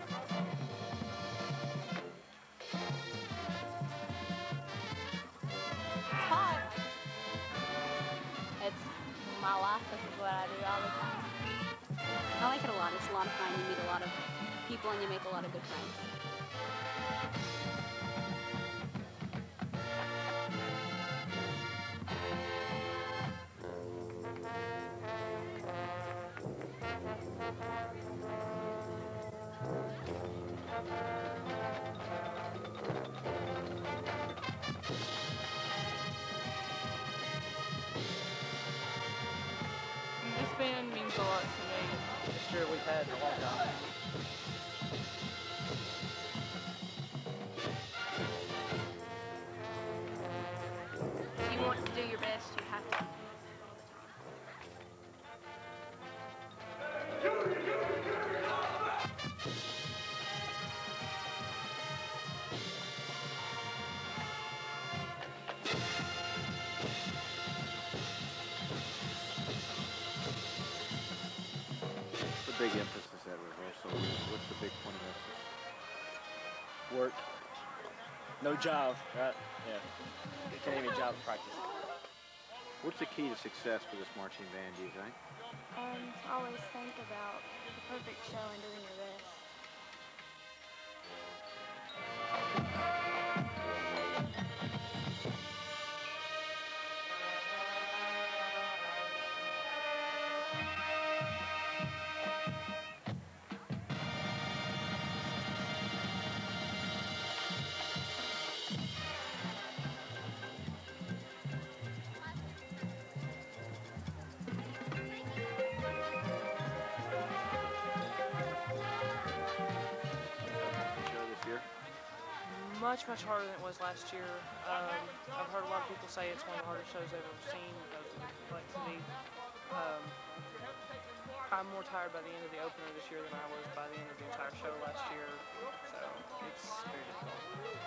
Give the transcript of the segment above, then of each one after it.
It's fun. It's my life. This is what I do all the time. I like it a lot. It's a lot of fun. You meet a lot of people and you make a lot of good friends. This band means a lot to me. Best year we've had in a long time. If you want to do your best, you have to. What's the big emphasis at rehearsal? What's the big point of emphasis? Work. No job, right? Yeah. You can't even job practice. What's the key to success for this marching band, do you think? To always think about the perfect show and doing your best. Show this year? Much harder than it was last year. I've heard a lot of people say it's one of the hardest shows they've ever seen because of the complexity. I'm more tired by the end of the opener this year than I was by the end of the entire show last year, so it's very difficult.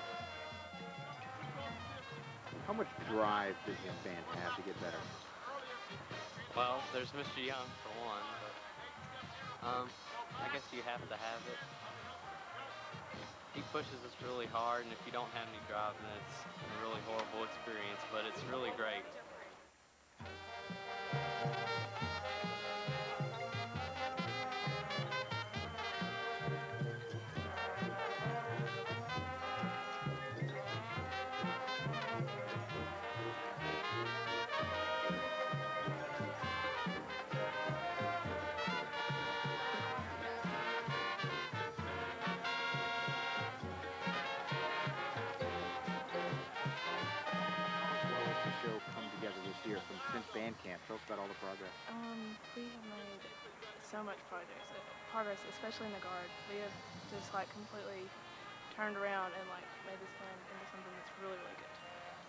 How much drive does this band have to get better? Well, there's Mr. Young for one, but I guess you have to have it. He pushes us really hard, and if you don't have any drive, then it's a really horrible experience, but it's really great. Show come together this year since band camp. Tell us about all the progress. We have made so much progress, especially in the guard. We have just like completely turned around and like made this band into something that's really, really good.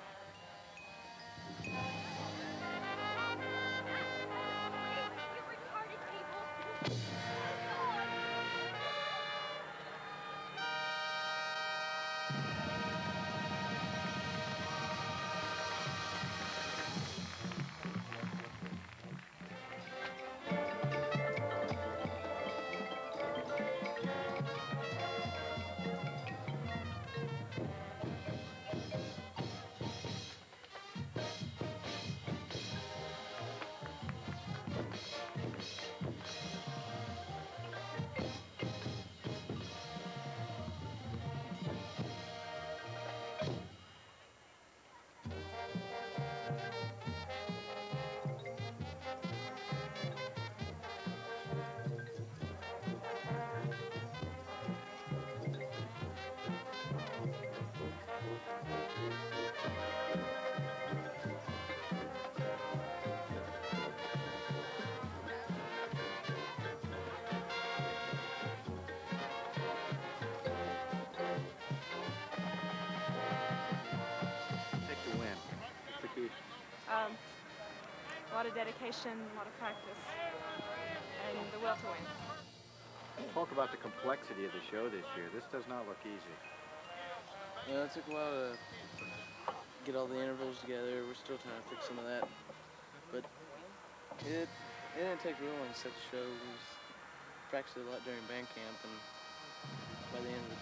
A lot of dedication, a lot of practice, and the will to win. Talk about the complexity of the show this year. This does not look easy. Yeah, it took a while to get all the intervals together. We're still trying to fix some of that. But it didn't take real long to set the show. We practiced a lot during band camp, and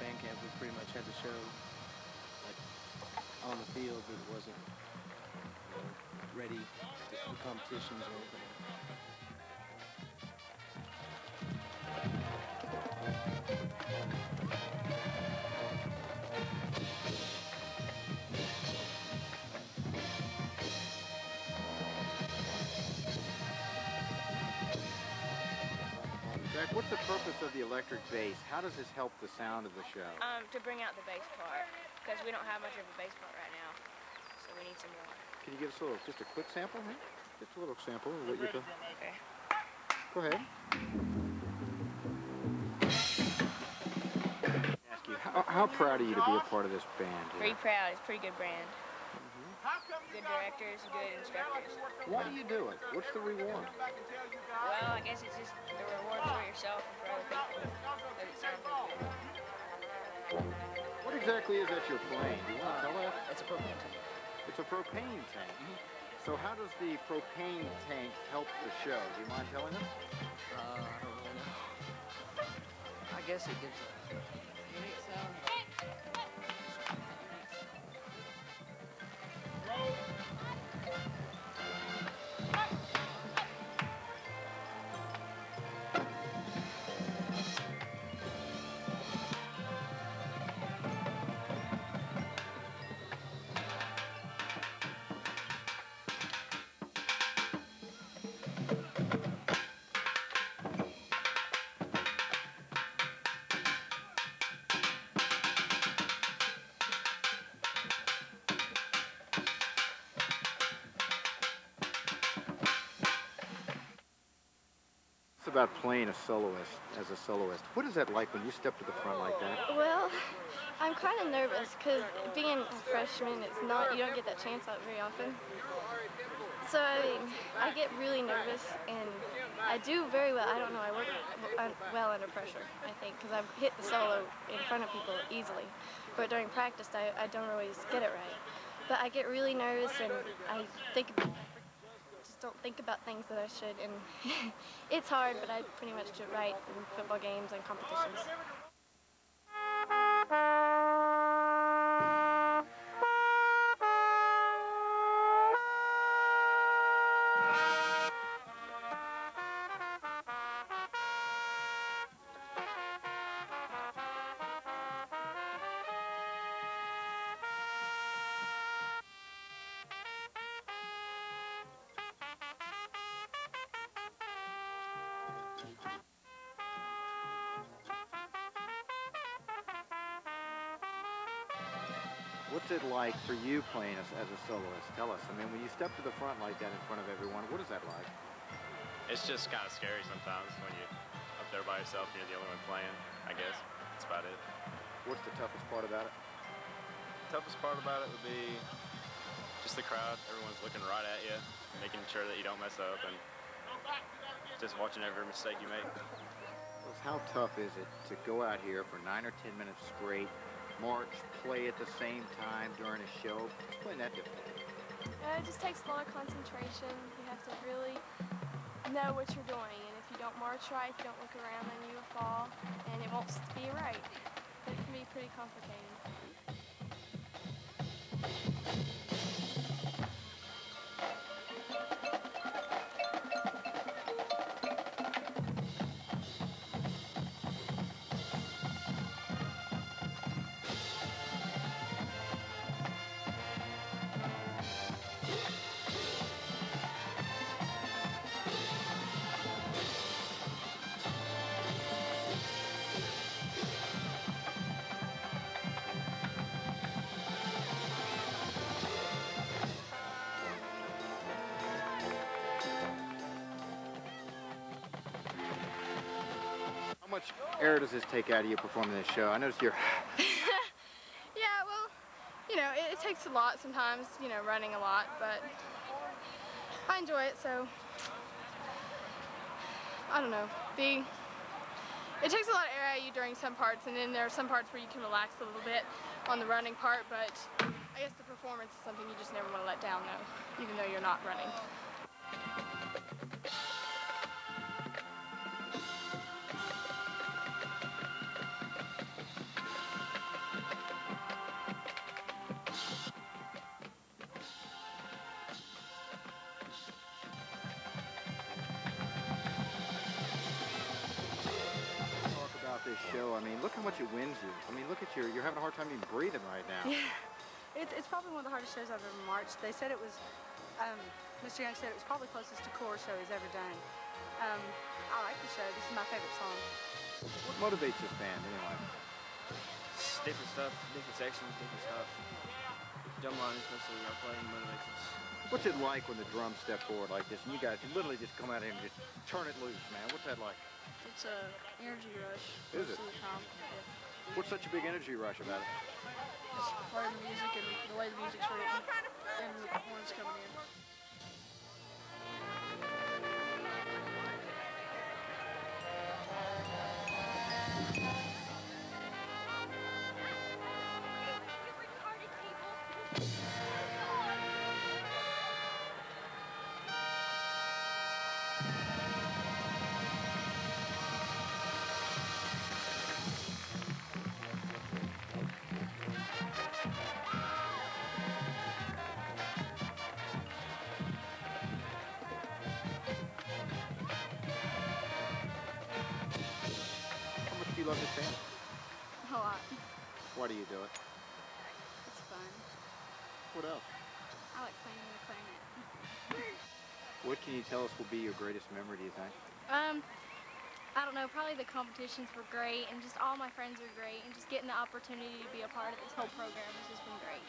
band camp, we pretty much had to show like on the field that it wasn't ready for competitions or anything. Zach, what's the purpose of the electric bass? How does this help the sound of the show? To bring out the bass part, because we don't have much of a bass part right now, so we need some more. Can you give us just a quick sample? Huh? Just a little sample of what you're doing. Okay. Go ahead. Ask you, how proud are you to be a part of this band? Pretty proud. It's a pretty good brand. Good directors, good instructors. Why do you do it? What's the reward? Well, I guess it's just the reward for yourself and for other people. Because it sounds really good. What exactly is that you're playing? Do you want to tell us? It's a propane tank. It's a propane tank. So how does the propane tank help the show? Do you mind telling us? I don't really know. I guess it gives a unique sound. About playing as a soloist. What is that like when you step to the front like that? Well, I'm kind of nervous because being a freshman, you don't get that chance out very often. So, I mean, I get really nervous and I do very well. I don't know, I work well under pressure, I think, because I've hit the solo in front of people easily. But during practice, I don't always get it right. But I get really nervous and I don't think about things that I should, and it's hard, but I pretty much do it right in football games and competitions. What's it like for you playing as a soloist? Tell us. I mean, when you step to the front like that in front of everyone, what is that like? It's just kind of scary sometimes when you're up there by yourself and you're the only one playing, I guess. That's about it. What's the toughest part about it? The toughest part about it would be just the crowd. Everyone's looking right at you, making sure that you don't mess up, and just watching every mistake you make. How tough is it to go out here for 9 or 10 minutes straight, march, play at the same time during a show? Explain that to me. It just takes a lot of concentration. You have to really know what you're doing, and if you don't march right, if you don't look around, then you will fall, and it won't be right. It can be pretty complicated. How much air does this take out of you performing this show? I noticed you're... Yeah, well, you know, it takes a lot sometimes, you know, running a lot, but I enjoy it, so I don't know. It takes a lot of air out of you during some parts, and then there are some parts where you can relax a little bit on the running part, but I guess the performance is something you just never want to let down, though, even though you're not running. show. I mean, look how much it wins you. I mean, look at you're having a hard time even breathing right now. Yeah, it's probably one of the hardest shows I've ever marched. They said it was, Mr. Young said it was probably closest to chorus show he's ever done. I like the show. This is my favorite song. What motivates this band anyway? It's different stuff, different sections, different stuff. Drum line is mostly our playing motivates us. What's it like when the drums step forward like this and you guys can literally just come out here and just turn it loose, man? What's that like? It's a energy rush. Is it? most of the time. Yeah. What's such a big energy rush about it? It's part of the music and the way the music's written and the horns coming in. Do you love this band? A lot. Why do you do it? It's fun. What else? I like playing the clarinet. What can you tell us will be your greatest memory, do you think? I don't know, probably the competitions were great and just all my friends were great and just getting the opportunity to be a part of this whole program has just been great.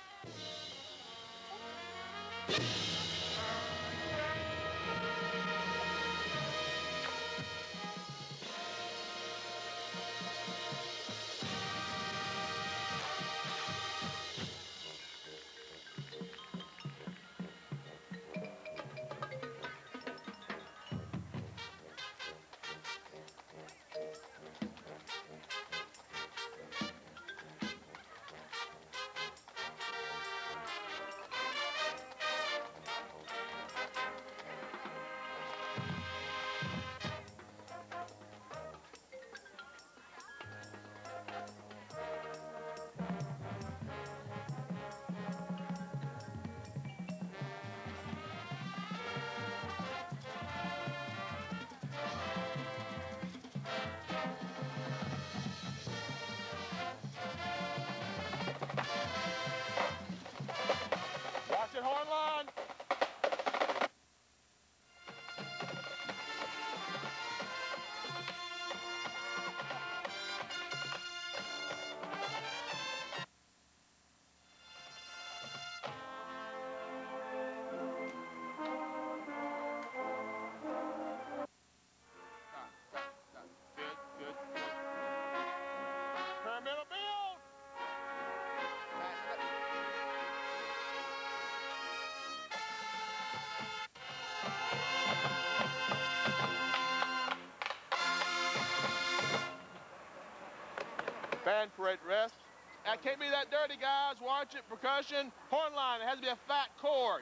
Band parade rest. That can't be that dirty, guys. Watch it. Percussion. Horn line. It has to be a fat chord.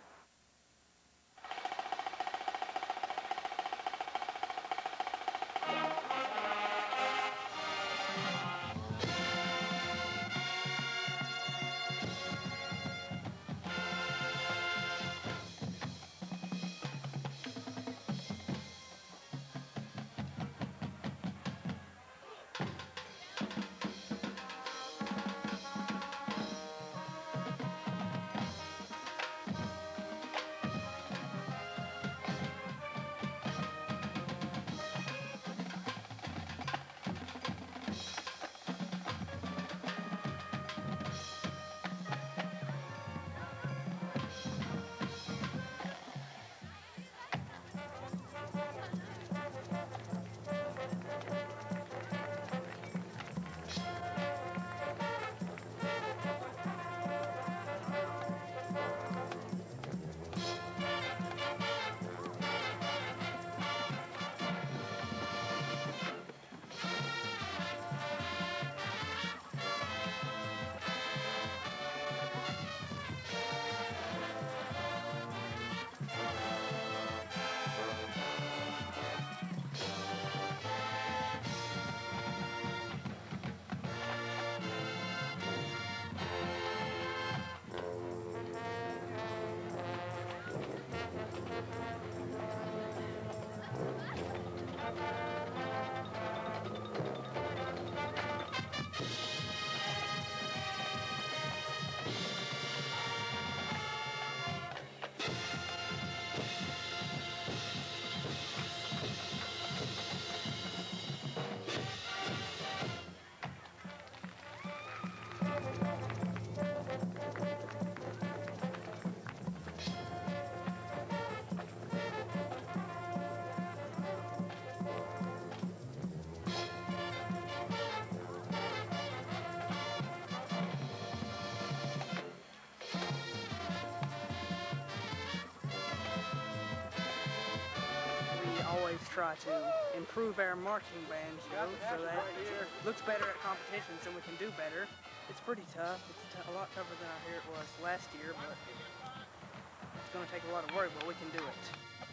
try to improve our marching band show so that it looks better at competitions and we can do better. It's pretty tough. It's a lot tougher than I hear it was last year, but it's going to take a lot of work, but we can do it.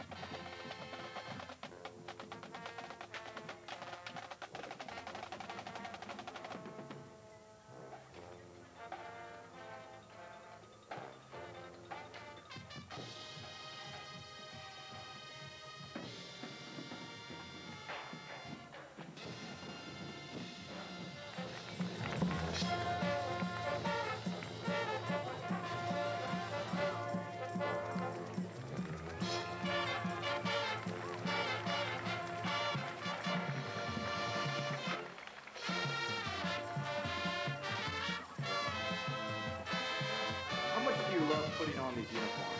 Putting on these uniforms?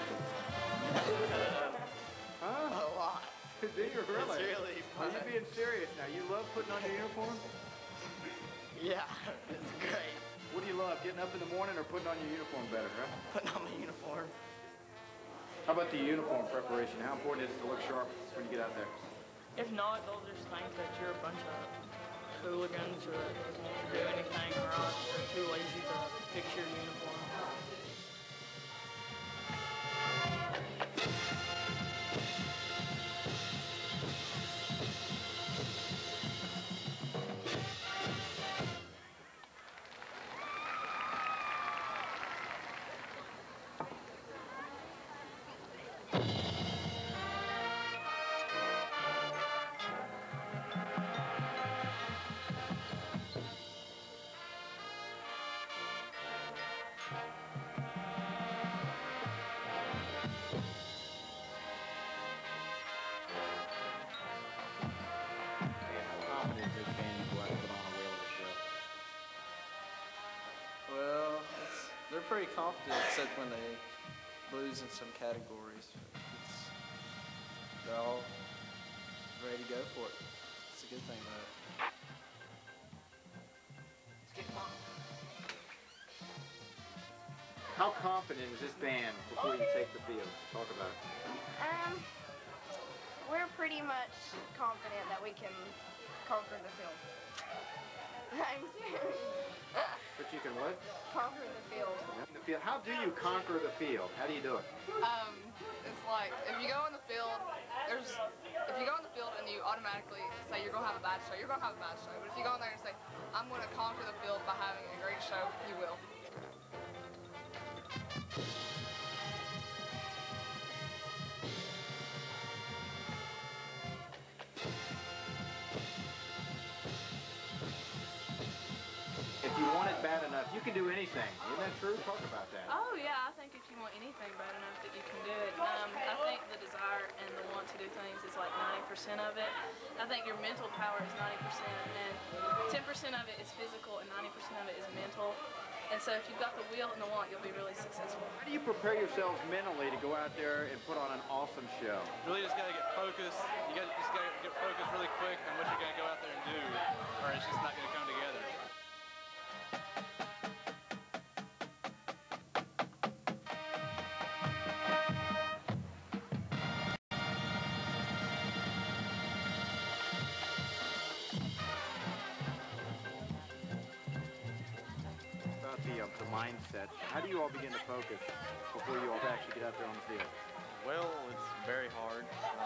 Huh? A lot. Do you really? It's really fun. Are you being serious now? You love putting on your uniform? Yeah, it's great. What do you love, getting up in the morning or putting on your uniform better, huh? Putting on my uniform. How about the uniform preparation? How important is it to look sharp when you get out there? If not, they'll just think that you're a bunch of hooligans or that doesn't want to do anything or are too lazy to fix your uniform. They're pretty confident, except when they lose in some categories. They're all ready to go for it. It's a good thing, though. How confident is this band before you take the field? Talk about it. We're pretty much confident that we can conquer the field. I'm serious. But you can what? Conquer the field. The field. How do you conquer the field? How do you do it? It's like if you go in the field, if you go in the field and you automatically say you're gonna have a bad show, you're gonna have a bad show. But if you go in there and say, I'm gonna conquer the field by having a great show, you will. If you want it bad enough, you can do anything. Isn't that true? Talk about that. Oh yeah, I think if you want anything bad enough that you can do it. I think the desire and the want to do things is like 90% of it. I think your mental power is 90% and 10% of it is physical and 90% of it is mental. And so if you've got the will and the want, you'll be really successful. How do you prepare yourselves mentally to go out there and put on an awesome show? Really just got to get focused. You just got to get focused really quick on what you're going to go out there and do, or it's just not going to come together. The mindset. How do you all begin to focus before you all actually get out there on the field? Well, it's very hard.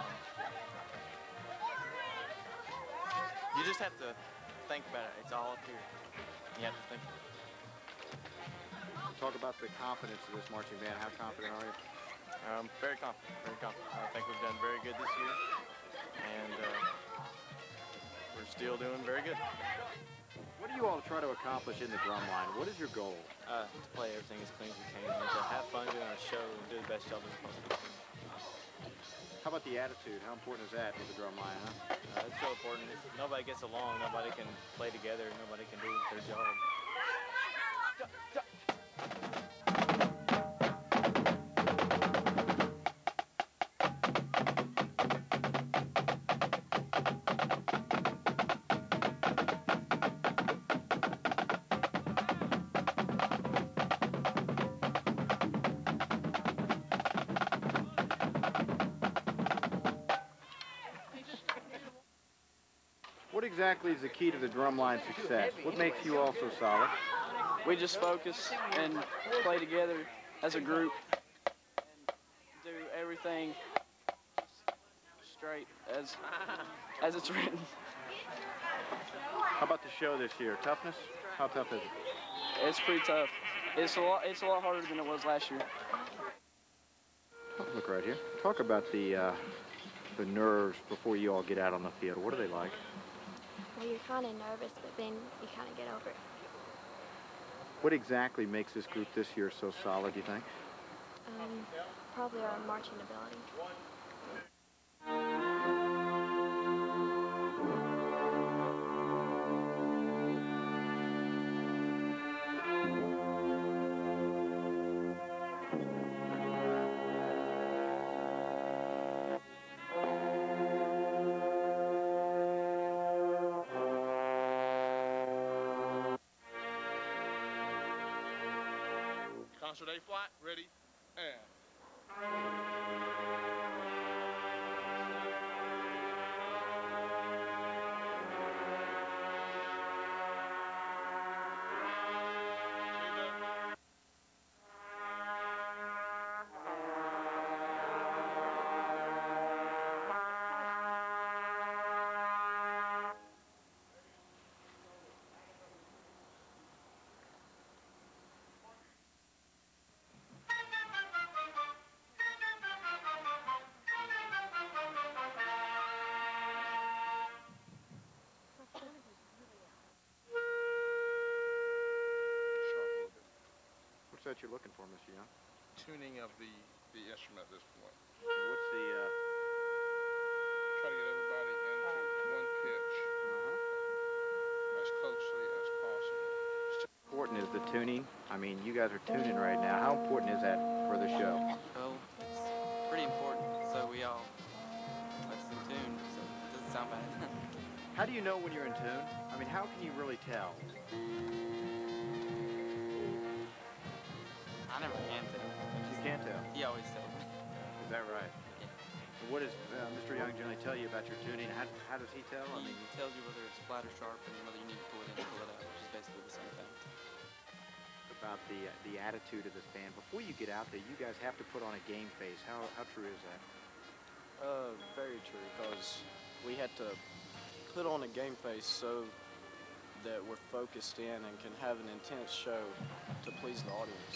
You just have to think about it. It's all up here. You have to think. Talk about the confidence of this marching band. How confident are you? Very confident. Very confident. I think we've done very good this year, and we're still doing very good. What do you all try to accomplish in the drum line? What is your goal? To play everything as clean as we can, and to have fun doing our show and do the best job as possible. How about the attitude? How important is that with the drum line, huh? It's so important. If nobody gets along, nobody can play together, nobody can do their job. exactly is the key to the drumline success? What makes you all so solid? We just focus and play together as a group and do everything straight as it's written. How about the show this year? Toughness? How tough is it? It's pretty tough. It's a lot harder than it was last year. Look right here. Talk about the nerves before you all get out on the field. What are they like? Well, you're kind of nervous, but then you kind of get over it. What exactly makes this group this year so solid, do you think? Probably our marching ability. Concert A flat, ready, and. What's that you're looking for, Mr. Young? Tuning of the instrument at this point. What's the... Try to get everybody into one pitch as closely as possible. How important is the tuning? I mean, you guys are tuning right now. How important is that for the show? Well, it's pretty important, so we all let's in tune, so it doesn't sound bad. How do you know when you're in tune? I mean, how can you really tell? I never can tell. You can't tell? He always tells me. Is that right? Yeah. What does Mr. Young generally tell you about your tuning? How does he tell? He tells you whether it's flat or sharp and whether you need to pull it in or pull it out, which is basically the same thing. About the attitude of this band. Before you get out there, you guys have to put on a game face. How true is that? Very true, because we had to put on a game face so that we're focused in and can have an intense show to please the audience.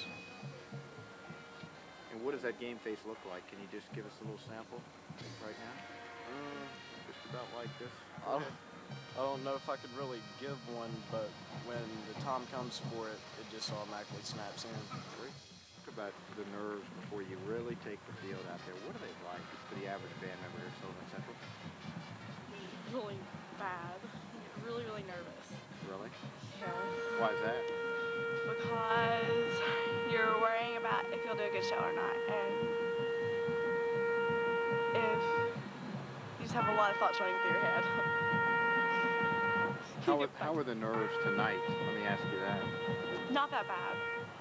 And what does that game face look like? Can you just give us a little sample right now? Just about like this? I don't know if I could really give one, but when the time comes for it, it just automatically snaps in. Great. Talk about the nerves before you really take the field out there. What are they like for the average band member here at Sullivan Central? Really bad. Really, really nervous. Really? Yeah. Why is that? Because you're worrying about if you'll do a good show or not. And if you just have a lot of thoughts running through your head. How were the nerves tonight? Let me ask you that. Not that bad.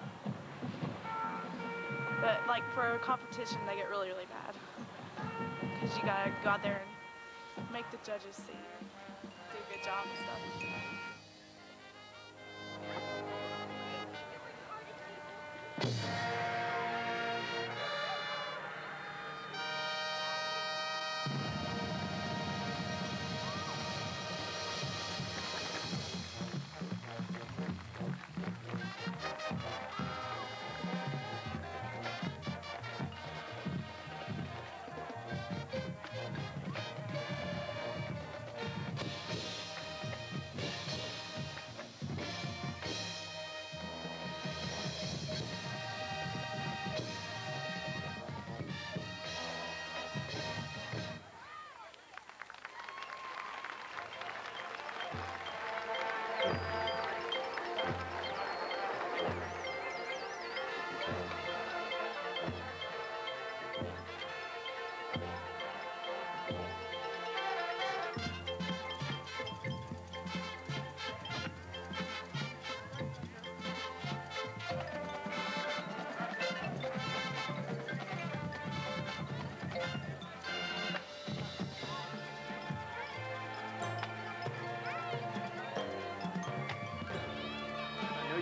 But like for a competition, they get really, really bad. Because you gotta go out there and make the judges see you do a good job and stuff.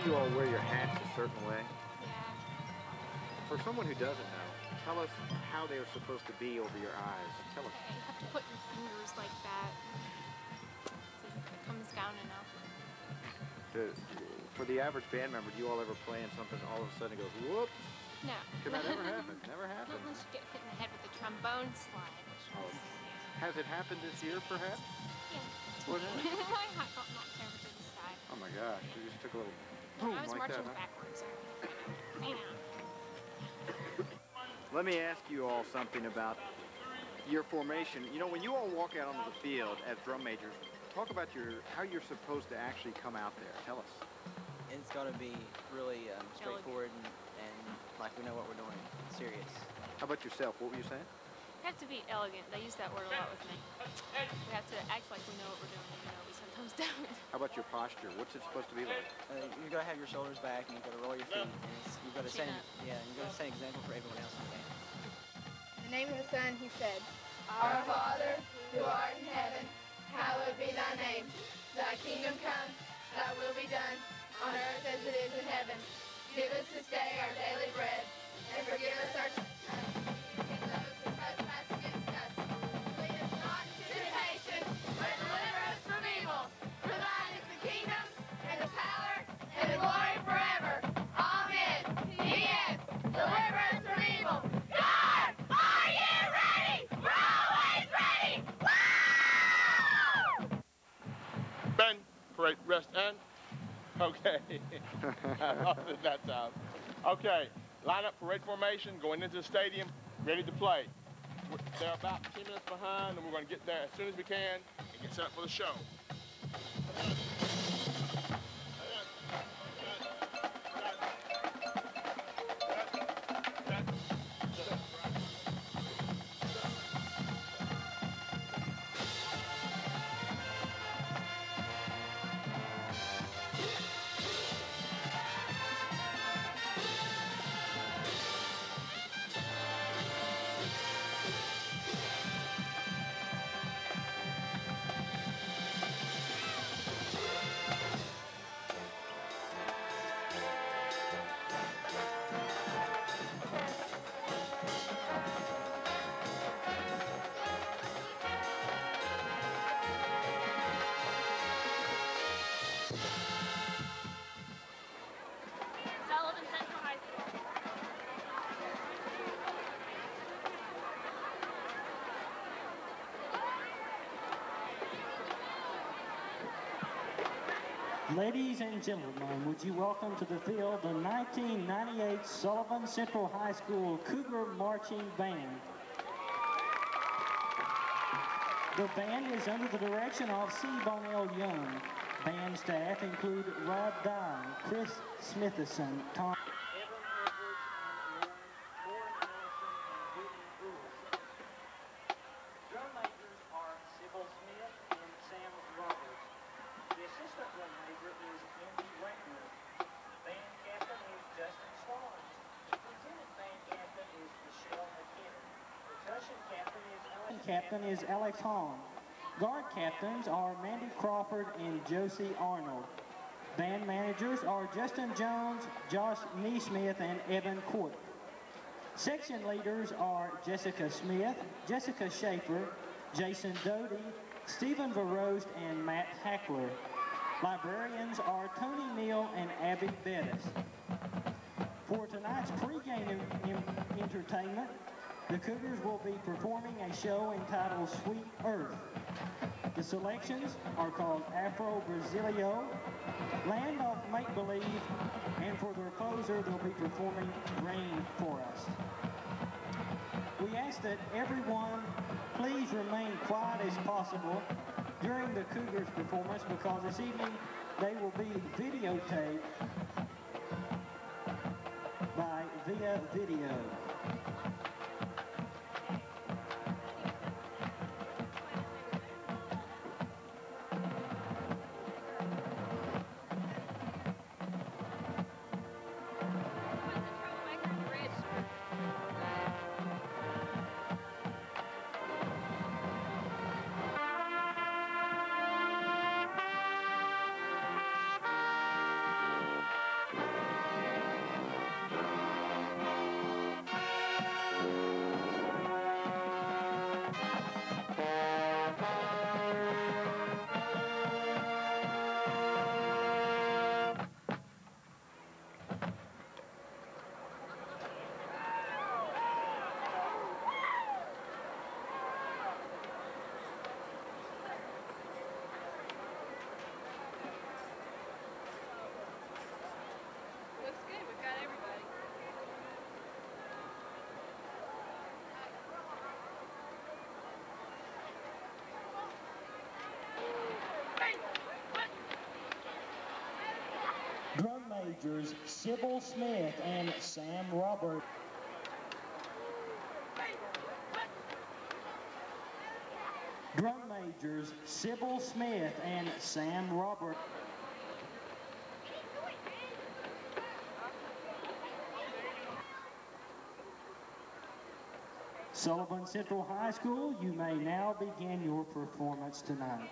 you all wear your hats a certain way? Yeah. For someone who doesn't know, tell us how they are supposed to be over your eyes. Tell us. You have to put your fingers like that. So it comes down enough. For the average band member, do you all ever play in something all of a sudden it goes, whoops? No. Can that ever happen? Never Not happened. unless you get hit in the head with a trombone slide. Oh. Has it happened this year, perhaps? Yeah. What happened? My hat got knocked over to the side. Oh my gosh, you just took a little boom I was like that, marching huh? backwards. Man. Let me ask you all something about your formation. You know, when you all walk out onto the field as drum majors, talk about how you're supposed to actually come out there. Tell us. It's got to be really straightforward and like we know what we're doing. Serious. How about yourself? What were you saying? We have to be elegant. They use that word a lot with me. We have to act like we know what we're doing, even though we sometimes don't. How about your posture? What's it supposed to be like? You got to have your shoulders back and you got to roll your feet. And you've got to set, you got to set an example for everyone else in the band. In the name of the Son, he said, Our Father, who art in heaven, hallowed be thy name. Thy kingdom come, thy will be done, on earth as it is in heaven. Give us this day our daily bread, and forgive us our trespasses, and those who trespass against us. Lead us not into temptation, but deliver us from evil. For thine is the kingdom, and the power, and the glory forever. Amen. P.S. Deliver us from evil. God, are you ready? We're always ready. Woo! Bend, parade, rest, and. Okay. I lost it that time. Okay. Line up parade formation, going into the stadium, ready to play. They're about 10 minutes behind, and we're going to get there as soon as we can and get set up for the show. Sullivan Central High School. Ladies and gentlemen, would you welcome to the field the 1998 Sullivan Central High School Cougar Marching Band. The band is under the direction of C. Bonnell Young. Band staff include Rod Dye, Chris Smithison, Tom Drum majors are Sybil Smith and Sam Roberts. The assistant drum major is Andy Wagner. Band captain is Justin Swans. The lieutenant band captain is Michelle McKinnon. Percussion captain is Alex Hahn. Guard captains are Mandy Crawford and Josie Arnold. Band managers are Justin Jones, Josh Neesmith, and Evan Court. Section leaders are Jessica Smith, Jessica Schaefer, Jason Doty, Stephen Verrost, and Matt Hackler. Librarians are Tony Neal and Abby Bettis. For tonight's pregame entertainment, the Cougars will be performing a show entitled Sweet Earth. The selections are called Afro Brasilio, Land of Make Believe, and for their closer, they'll be performing Rain for Us. We ask that everyone please remain quiet as possible during the Cougars performance because this evening they will be videotaped by Via Video. majors, Sybil Smith and Sam Robert. Drum majors, Sybil Smith and Sam Robert. Sullivan Central High School, you may now begin your performance tonight.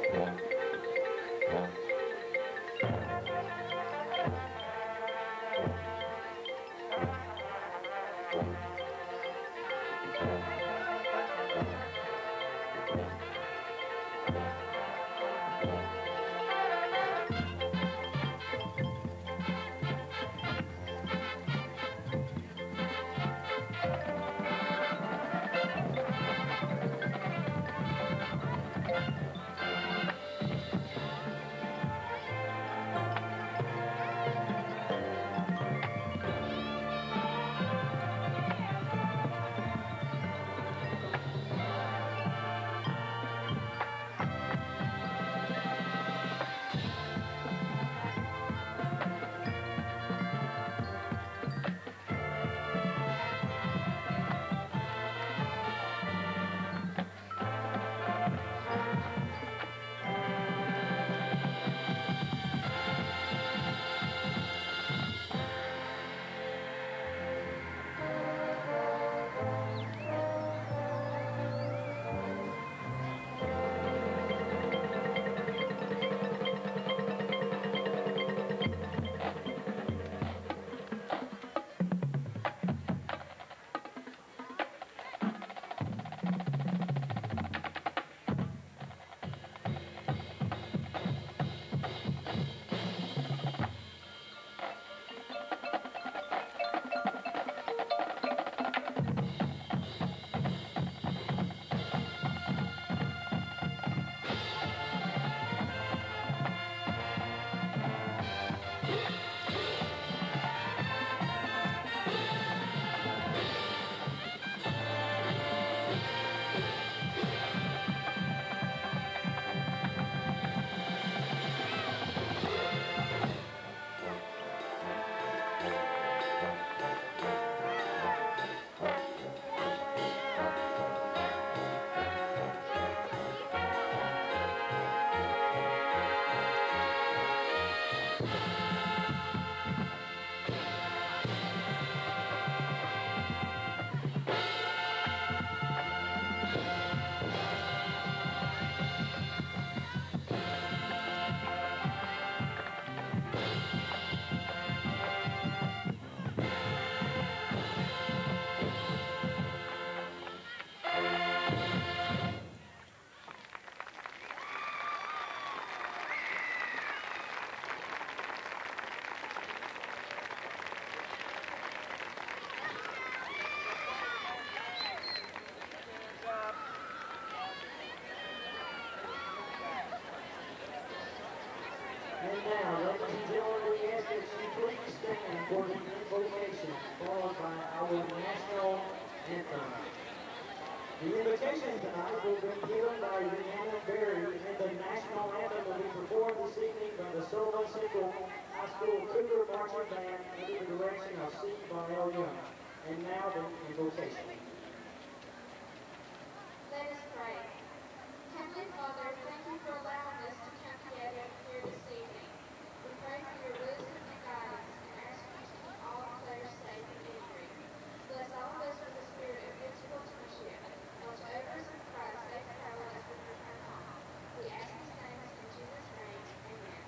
And now, ladies and gentlemen, we ask that you please stand for the invocation, followed by our national anthem. The invocation tonight will be given by Rihanna Berry, and the national anthem will be performed this evening by the Sullivan Central High School Cougar Marching Band under the direction of C. Bonnell Young. And now the invocation. Let us pray. Heavenly Father, thank you for allowing us to come together here this evening. We pray for your wisdom and guidance and ask you to keep all players safe and injury. Bless all of us with the spirit of good sportsmanship, and whatever is in Christ, safe and power as we return home. We ask these things in Jesus' name. Amen.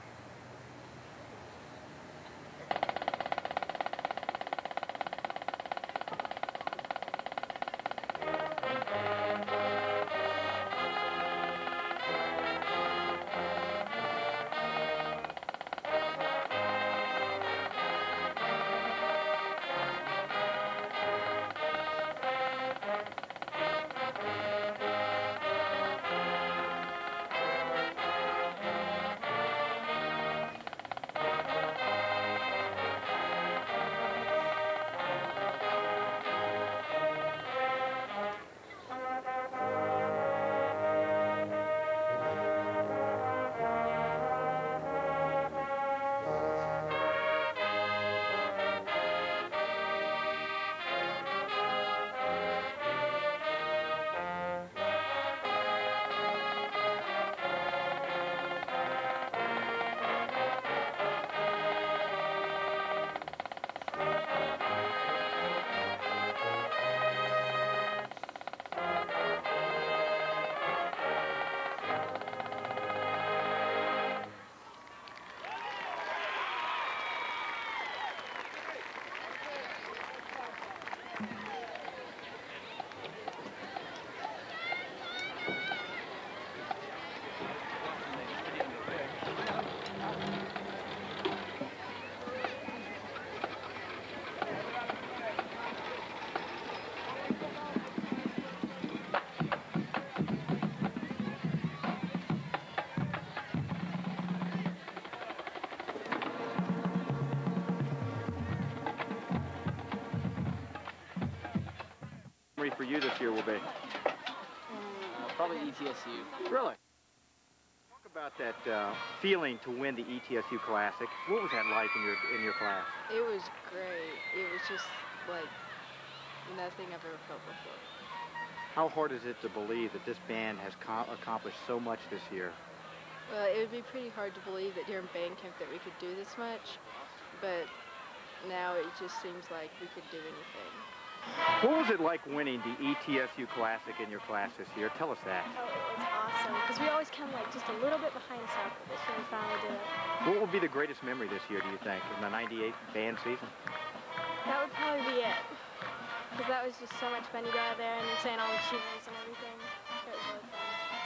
for you this year will be? Probably ETSU. Really? Talk about that feeling to win the ETSU Classic. What was that like in your class? It was great. It was just like nothing I've ever felt before. How hard is it to believe that this band has accomplished so much this year? Well, it would be pretty hard to believe that during band camp that we could do this much, but now it just seems like we could do anything. What was it like winning the ETSU Classic in your class this year? Tell us that. Oh, it was awesome, because we always come like just a little bit behind schedule. This year we finally did it. What would be the greatest memory this year, do you think, in the '98 band season? That would probably be it, because that was just so much fun to go out there and saying all the cheers and everything. It was really fun.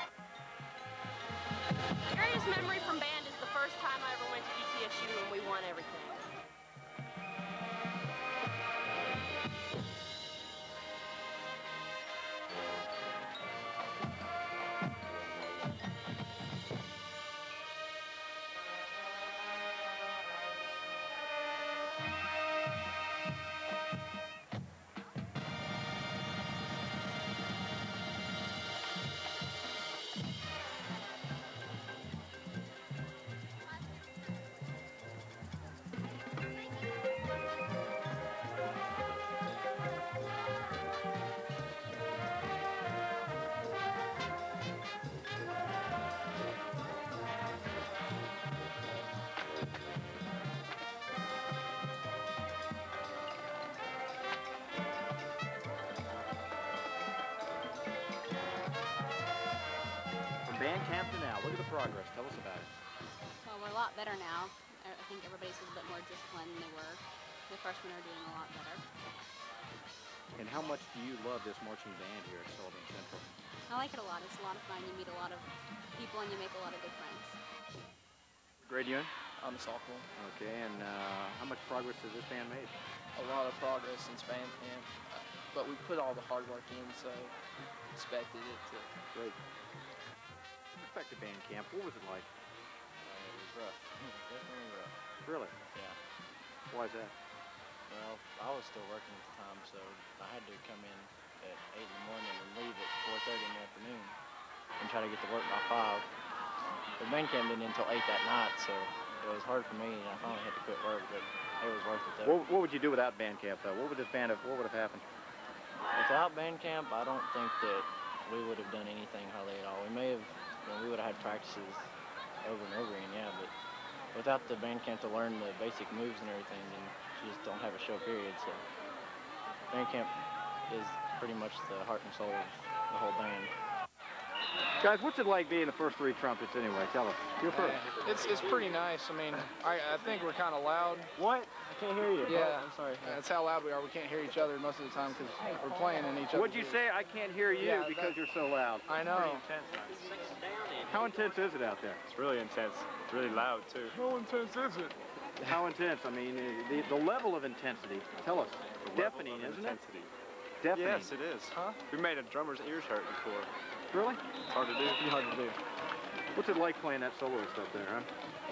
The greatest memory from band is the first time I ever went to ETSU and we won everything. Band camp to now, look at the progress. Tell us about it. Well, we're a lot better now. I think everybody's a little bit more disciplined than they were. The freshmen are doing a lot better. And how much do you love this marching band here at Sullivan Central? I like it a lot. It's a lot of fun. You meet a lot of people and you make a lot of good friends. What grade you in? I'm a sophomore. Okay, and how much progress has this band made? A lot of progress since band camp, but we put all the hard work in, so expected it to. Great. Back to band camp, what was it like? It was rough. Definitely rough. Really? Yeah. Why is that? Well, I was still working at the time, so I had to come in at 8 in the morning and leave at 4:30 in the afternoon and try to get to work by 5. The band camp didn't end until 8 that night, so it was hard for me, and I finally had to quit work, but it was worth it though. What would you do without band camp though? What would this band what would have happened? Without band camp, I don't think that we would have done anything hardly at all. We may have, we would have had practices over and over again, yeah, but without the band camp to learn the basic moves and everything, then you just don't have a show period. So band camp is pretty much the heart and soul of the whole band. Guys, what's it like being the first 3 trumpets anyway? Tell us. You're first. It's pretty nice. I mean, I think we're kind of loud. What? I can't hear you. Yeah, I'm sorry. That's how loud we are. We can't hear each other most of the time because we're playing in each other. What'd you say? I can't hear you because you're so loud. I know. How intense is it out there? It's really intense. It's really loud, too. How intense is it? How intense? I mean, the level of intensity. Tell us. Deafening, isn't it? Deafening. Yes, it is. Huh? We made a drummer's ears hurt before. Really? It's hard to do. Pretty hard to do. What's it like playing that soloist up there, huh?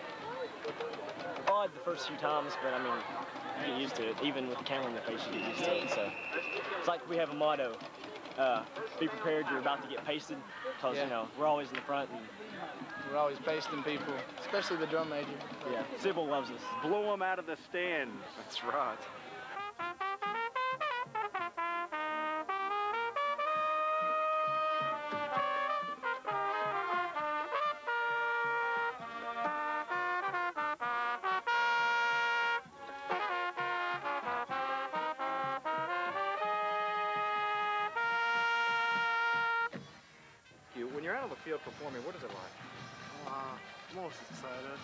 Odd the first few times, but I mean, you get used to it. Even with the camera in the face, you get used to it. So it's like we have a motto: be prepared, you're about to get pasted, because you know we're always in the front and we're always pasting people, especially the drum major. Yeah, Sybil loves us. Blow them out of the stands. That's right. When you're out on the field performing, what is it like? Most excited.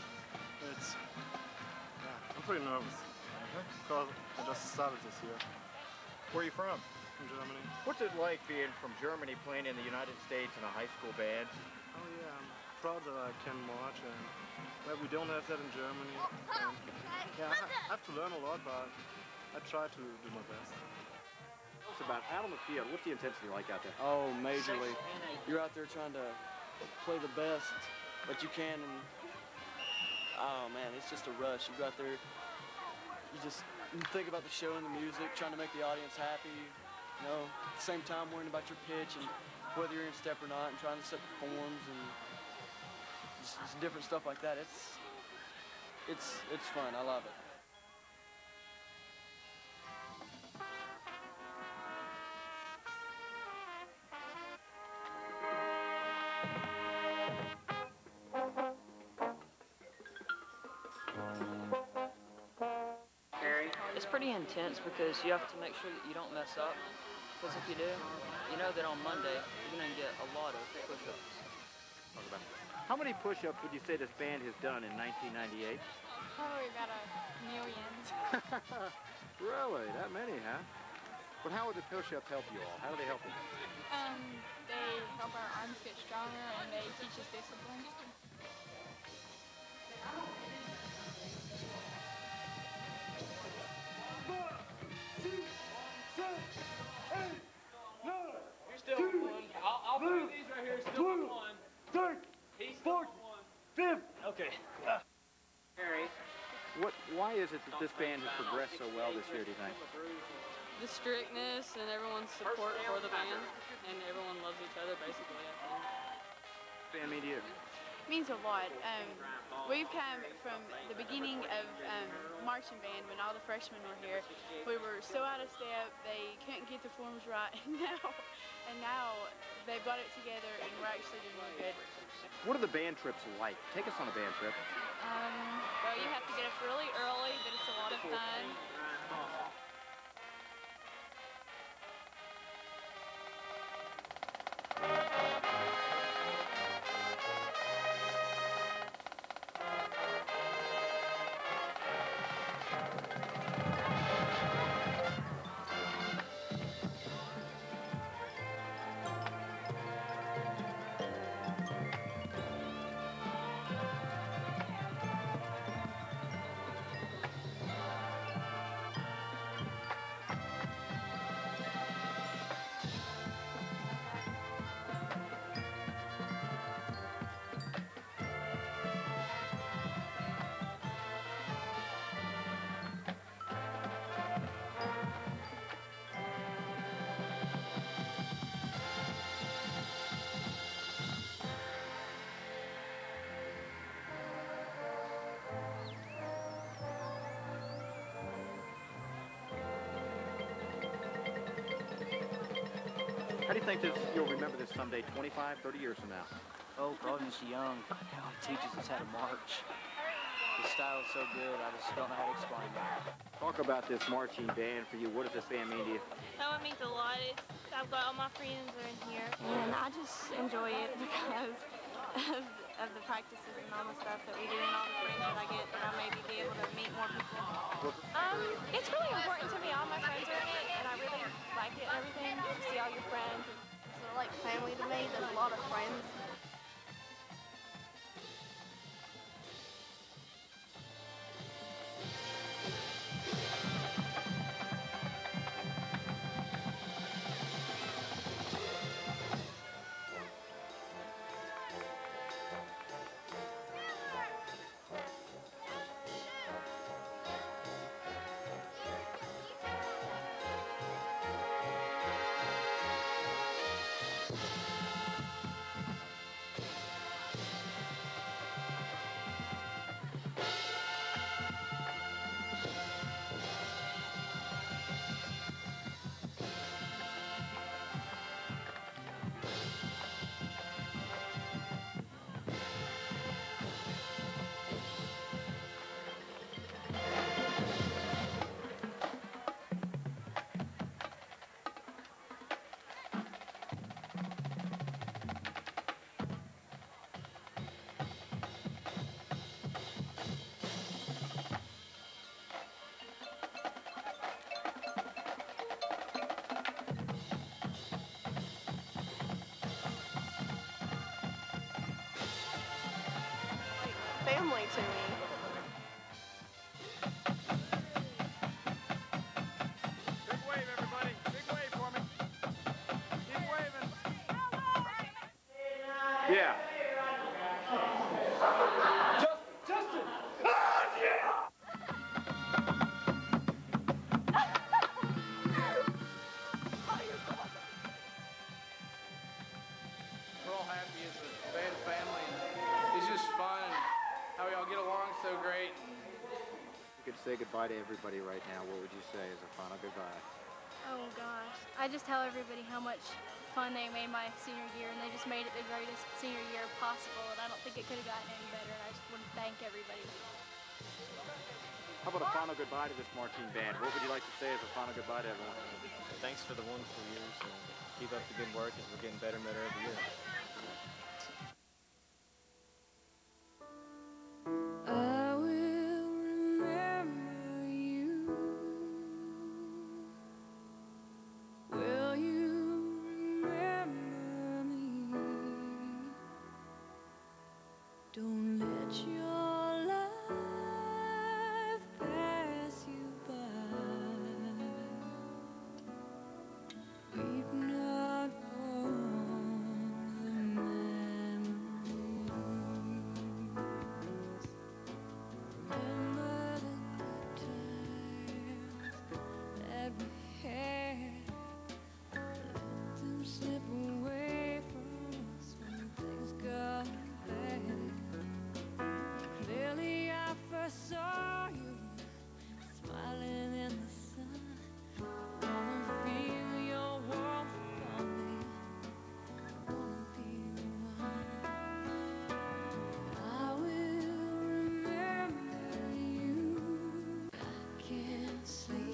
I'm pretty nervous because I just started this year. Where are you from? From Germany. What's it like being from Germany playing in the United States in a high school band? Oh yeah, I'm proud that I can march, and well, we don't have that in Germany. And, yeah, I have to learn a lot, but I try to do my best. Tell us about out on the field. What's the intensity like out there? Oh, majorly. You're out there trying to play the best that you can, and oh man, it's just a rush. You go out there, you think about the show and the music, trying to make the audience happy, You know, at the same time worrying about your pitch and whether you're in step or not, and trying to set the forms and just different stuff like that. It's fun. I love it. It's pretty intense because you have to make sure that you don't mess up. Because if you do, you know that on Monday you're going to get a lot of push-ups. How many push-ups would you say this band has done in 1998? Probably about 1 million. Really? That many, huh? But how would the push-ups help you all? How do they help you? They help our arms get stronger and they teach us discipline. You're still one. I'll put these right here. Still one. Third. He's fourth. Fifth. Okay. Why is it that this band has progressed so well this year, do you think? The strictness and everyone's support for the band, and everyone loves each other, basically, I think. Band mean to you? Means a lot. We've come from the beginning of marching band when all the freshmen were here. We were so out of step, they couldn't get the forms right, and now they've got it together and we're actually doing really good. What are the band trips like? Take us on a band trip. Well, you have to get up really early, but it's a lot of fun. How do you think you'll remember this someday, 25, 30 years from now? Oh, probably just young. How he teaches us how to march. His style is so good, I just don't know how to explain it. Talk about this marching band for you. What does this band mean to you? Oh, it means a lot. I've got all my friends are in here, and I just enjoy it because of the practices and all the stuff that we do and all the friends that I get, that I maybe be able to meet more people. It's really important to me. All my friends are in it, and I really like it and everything. You see all your friends. It's like family to me. There's a lot of friends. Family to me. Big wave, everybody. Big wave for me. Keep waving. Yeah. Justin! Are you say goodbye to everybody right now, what would you say as a final goodbye? Oh gosh, I just tell everybody how much fun they made my senior year, and they just made it the greatest senior year possible, and I don't think it could have gotten any better, and I just want to thank everybody. How about a final goodbye to this Martine band? What would you like to say as a final goodbye to everyone? Thanks for the wonderful years, and keep up the good work as we're getting better and better every year. I will remember you. Will you remember me? Don't let your life pass you by. Weep not for the memories. Remember the good times that we had. Let them slip away from us when things got bad. Clearly I first saw you smiling in the sun. Wanna feel your warmth upon me. Wanna be the one. I will remember you. I can't sleep,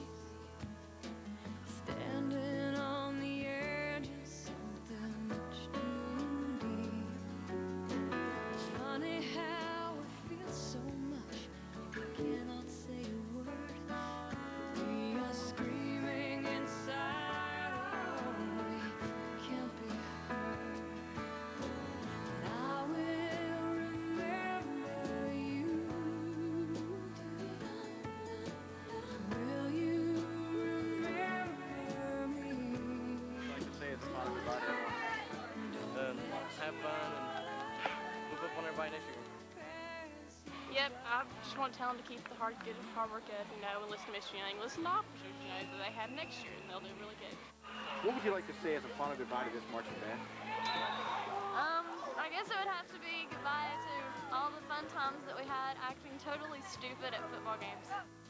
standing on the edge of something much too deep. It's funny how it feels so much, you cannot say a word. We are screaming inside, oh, we can't be heard. But I will remember you. Will you remember me? I'd like to say as a final goodbye to everyone. Have fun and move up on everybody next year. Yep, I just want to tell them to keep the hard work up, and listen to Mr. Young, listen to opera shows, that they have next year, and they'll do really good. What would you like to say as a final goodbye to this marching band? I guess it would have to be goodbye to all the fun times that we had acting totally stupid at football games.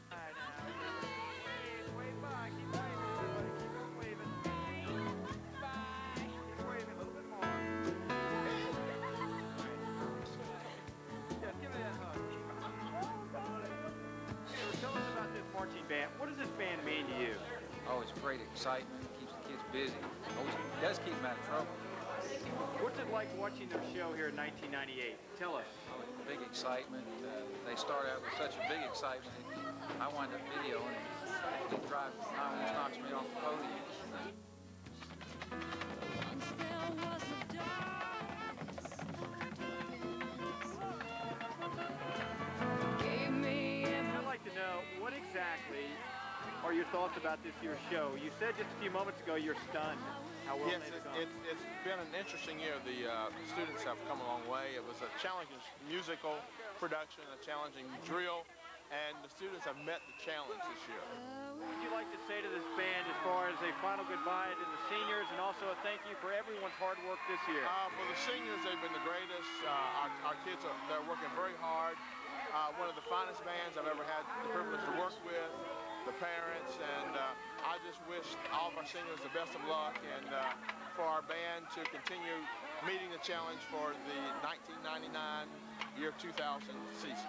Tell us about this marching band. What does this band mean to you? Oh, it's great excitement. Keeps the kids busy. Always does keep them out of trouble. What's it like watching their show here in 1998? Tell us. Oh, it's big excitement. They start out with such a big excitement. I wind up videoing it. It knocks me off the podium. I'd like to know, what exactly are your thoughts about this year's show? You said just a few moments ago you're stunned how well Yes, they've gone. it's been an interesting year. The students have come a long way. It was a challenging musical production, a challenging drill, and the students have met the challenge this year. What would you like to say to this band as far as a final goodbye to the seniors and also a thank you for everyone's hard work this year? For the seniors, they've been the greatest. Our kids, they're working very hard. One of the finest bands I've ever had the privilege to work with, the parents, and I just wish all of our singers the best of luck, and for our band to continue meeting the challenge for the 1999 year 2000 season.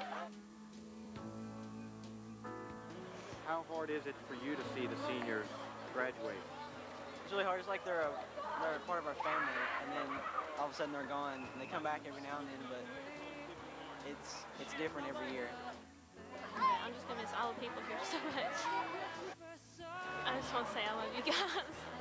How hard is it for you to see the seniors graduate? It's really hard. It's like they're a part of our family, and then all of a sudden they're gone. And they come back every now and then, but it's different every year. I'm just gonna miss all the people here so much. I just want to say I love you guys.